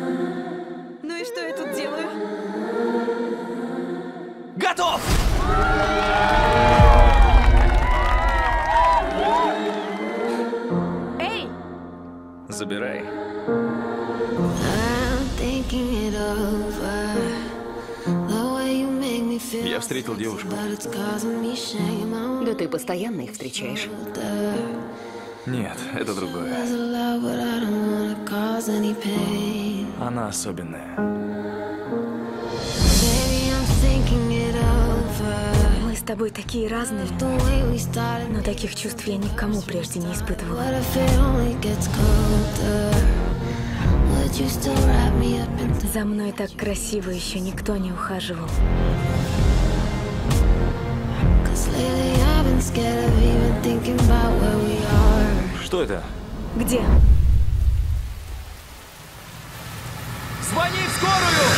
Ну и что я тут делаю? Готов! Эй! Забирай. Я встретил девушку. Да ты постоянно их встречаешь. Нет, это другое. Она особенная. Мы с тобой такие разные, но таких чувств я никому прежде не испытывала. За мной так красиво еще никто не ухаживал. Что это? Где? Звони в скорую!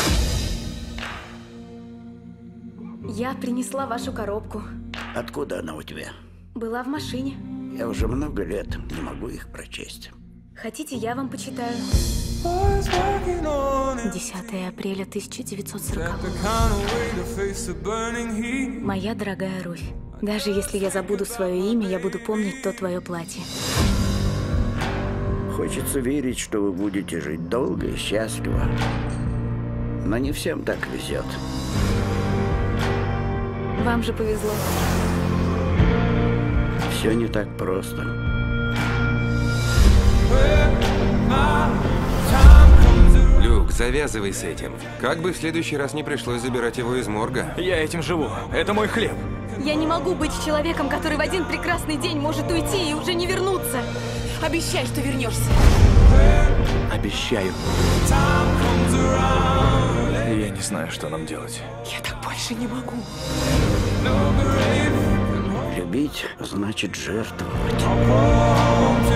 Я принесла вашу коробку. Откуда она у тебя? Была в машине. Я уже много лет не могу их прочесть. Хотите, я вам почитаю? 10 апреля 1940. Моя дорогая Руфь, даже если я забуду свое имя, я буду помнить то твое платье. Хочется верить, что вы будете жить долго и счастливо. Но не всем так везет. Вам же повезло. Все не так просто. Люк, завязывай с этим. Как бы в следующий раз не пришлось забирать его из морга. Я этим живу. Это мой хлеб. Я не могу быть человеком, который в один прекрасный день может уйти и уже не вернуться. Обещай, что вернешься. Обещаю. Я не знаю, что нам делать. Я так больше не могу. Любить значит жертвовать.